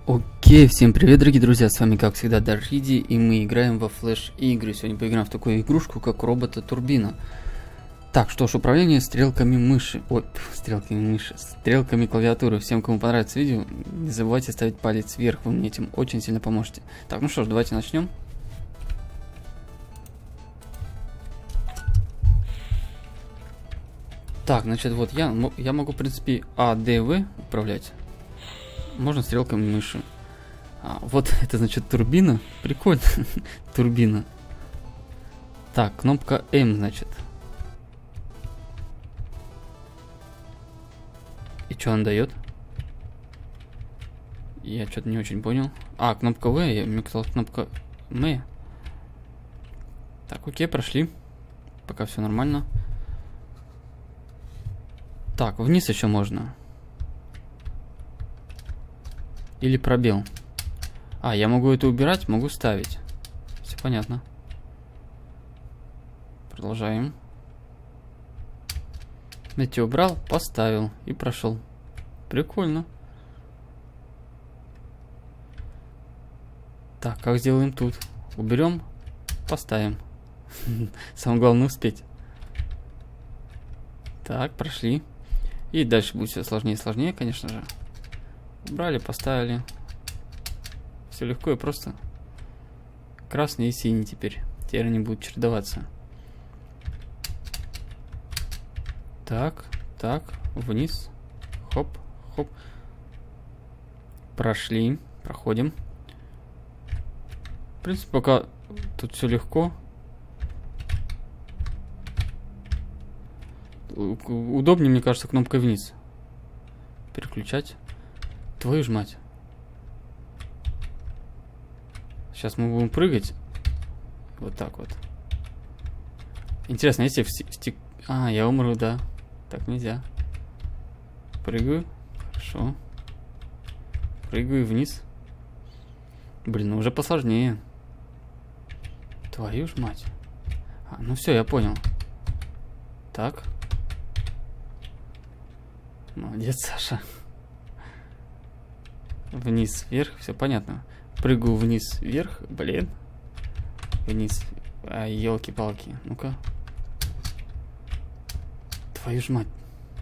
Окей, всем привет, дорогие друзья, с вами как всегда Дарриди, и мы играем во флеш-игры. Сегодня поиграем в такую игрушку, как робота-турбина. Так, что ж, управление стрелками мыши, стрелками клавиатуры. Всем, кому понравится видео, не забывайте ставить палец вверх, вы мне этим очень сильно поможете. Так, ну что ж, давайте начнем. Так, значит, вот я могу, в принципе, А, Д, В управлять. Можно стрелками мыши. Вот это значит турбина. Прикольно. Турбина. Так, кнопка М, значит. И что он дает? Я что-то не очень понял. Кнопка В, мне казалось, кнопка М. Так, окей, прошли. Пока все нормально. Так, вниз еще можно. Или пробел. Я могу это убирать, могу ставить. Все понятно. Продолжаем. Видите, убрал, поставил и прошел. Прикольно. Так, как сделаем тут? Уберем, поставим. Самое главное успеть. Так, прошли. И дальше будет все сложнее и сложнее, конечно же. Убрали, поставили. Все легко и просто. Красный и синий теперь. Теперь они будут чередоваться. Так, так, вниз. Хоп, хоп. Прошли, проходим. В принципе, пока тут все легко. Удобнее, мне кажется, кнопкой вниз переключать. Твою ж мать. Сейчас мы будем прыгать. Вот так вот. Интересно, если я умру, да. Так нельзя. Прыгаю. Хорошо. Прыгаю вниз. Блин, ну уже посложнее. Твою ж мать. Ну все, я понял. Так. Молодец, Саша. Вниз, вверх, все понятно. Прыгаю вниз, вверх, блин. Вниз. Елки-палки. Ну-ка. Твою ж мать.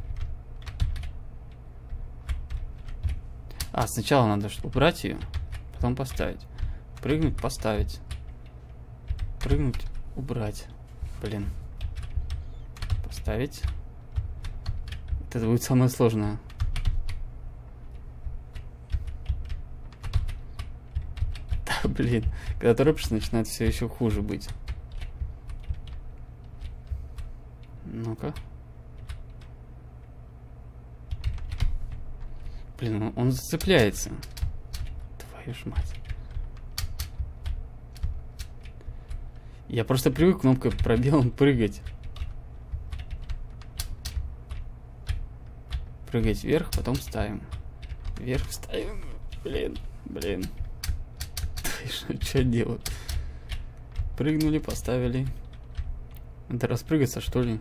Сначала надо убрать ее, потом поставить. Прыгнуть, поставить. Прыгнуть, убрать. Блин. Поставить. Это будет самое сложное. Да, блин. Когда торопишься, начинает все еще хуже быть. Ну-ка. Блин, он зацепляется. Твою ж мать. Я просто привык кнопкой пробелом прыгать. Прыгать вверх, потом ставим. Вверх ставим. Блин. Что делать? Прыгнули, поставили. Надо распрыгаться, что ли?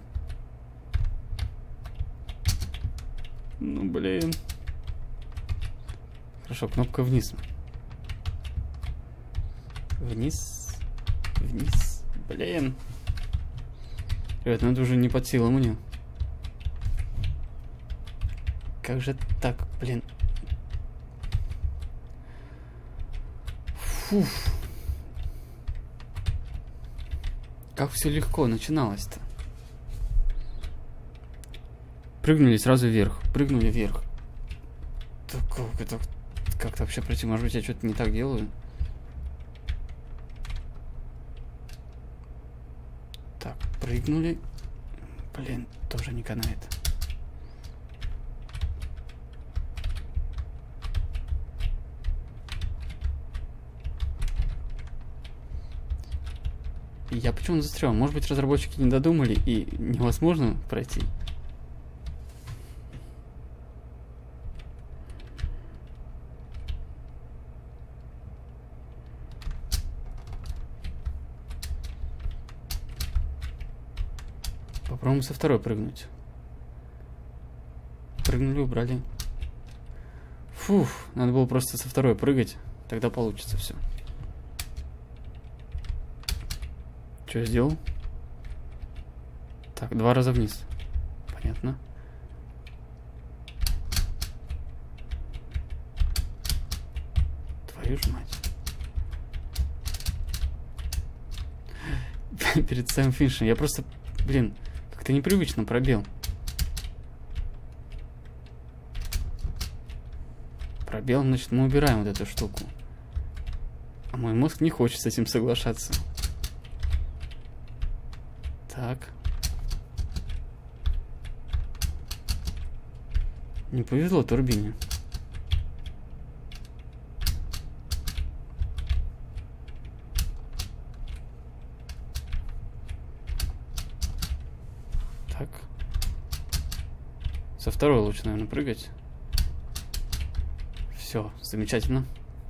Ну, блин. Хорошо, кнопка вниз. Вниз. Вниз. Блин. Ребят, ну это уже не под силу мне. Как же так, блин? Фуф. Как все легко начиналось-то. Прыгнули сразу вверх. Прыгнули вверх. Как-то вообще пройти? Может быть, я что-то не так делаю? Так, прыгнули. Блин, тоже не канает. Я почему застрял? Может быть, разработчики не додумали и невозможно пройти? Попробуем со второй прыгнуть. Прыгнули, убрали. Фух, надо было просто со второй прыгать. Тогда получится все. Что я сделал? Так, 2 раза вниз. Понятно. Твою ж мать. Перед самым финишем. Я просто, блин, как-то непривычно пробел. Пробел, значит, мы убираем вот эту штуку. А мой мозг не хочет с этим соглашаться. Так. Не повезло турбине. Так. Со второй лучше, наверное, прыгать. Все, замечательно.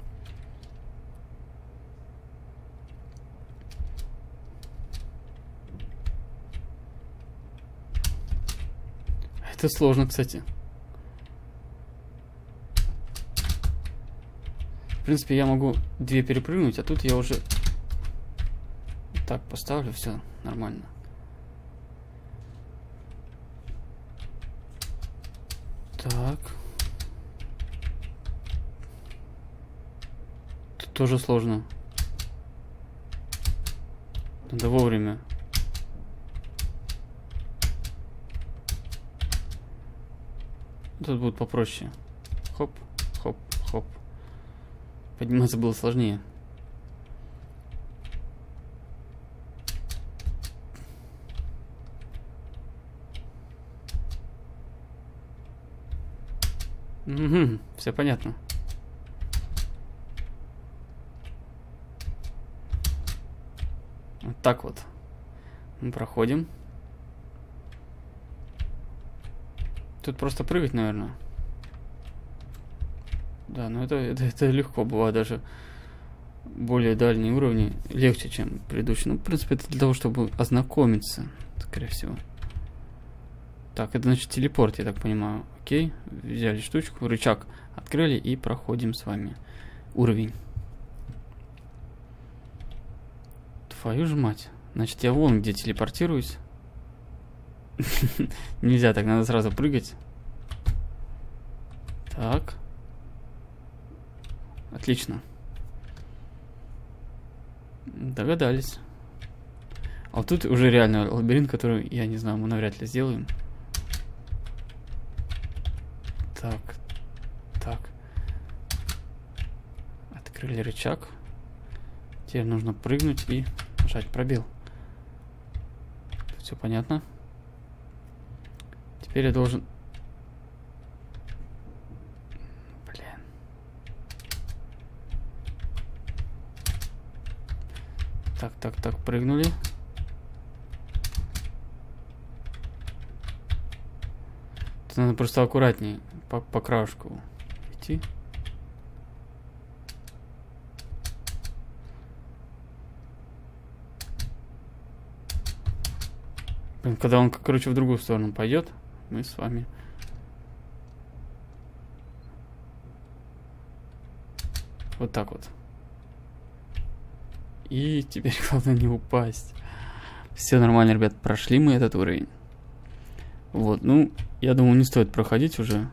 Это сложно, кстати. В принципе, я могу 2 перепрыгнуть, а тут я уже так поставлю, все нормально. Так. Тут тоже сложно. Надо вовремя. Тут будет попроще. Хоп, хоп, хоп. Подниматься было сложнее. Угу, все понятно. Вот так вот. Мы проходим. Тут просто прыгать, наверное. Да, но это легко. Бывает даже более дальние уровни легче, чем предыдущие. Ну, в принципе, это для того, чтобы ознакомиться, скорее всего. Так, это значит телепорт, я так понимаю. Окей, взяли штучку, рычаг открыли и проходим с вами уровень. Твою же мать. Значит, я вон где телепортируюсь. Нельзя так, надо сразу прыгать. Так. Отлично. Догадались. А вот тут уже реально лабиринт, который, я не знаю, мы навряд ли сделаем. Так. Так. Открыли рычаг. Теперь нужно прыгнуть и нажать пробел. Все понятно. Теперь я должен... Блин. Так, прыгнули. Тут надо просто аккуратнее по краешку идти. Блин, когда он, короче, в другую сторону пойдет, мы с вами... Вот так вот. И теперь главное не упасть. Все нормально, ребят, прошли мы этот уровень. Вот, ну, я думаю, не стоит проходить уже.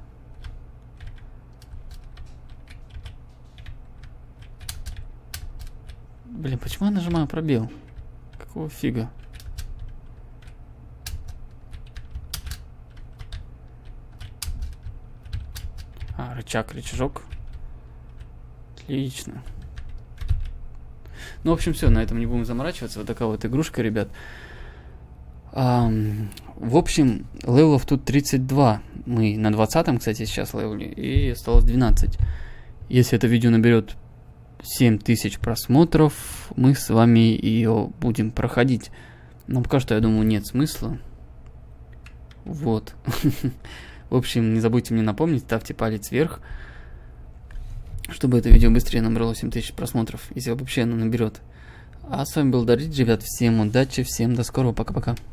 Блин, почему я нажимаю пробел? Какого фига? А, рычажок. Отлично. Ну, в общем, все, на этом не будем заморачиваться. Вот такая вот игрушка, ребят. В общем, левелов тут 32. Мы на 20-м, кстати, сейчас левели. И осталось 12. Если это видео наберет 7000 просмотров, мы с вами ее будем проходить. Но пока что, я думаю, нет смысла. Вот. В общем, не забудьте мне напомнить, ставьте палец вверх, чтобы это видео быстрее набрало 7000 просмотров, если вообще оно наберет. А с вами был Даррид, ребят, всем удачи, всем до скорого, пока-пока.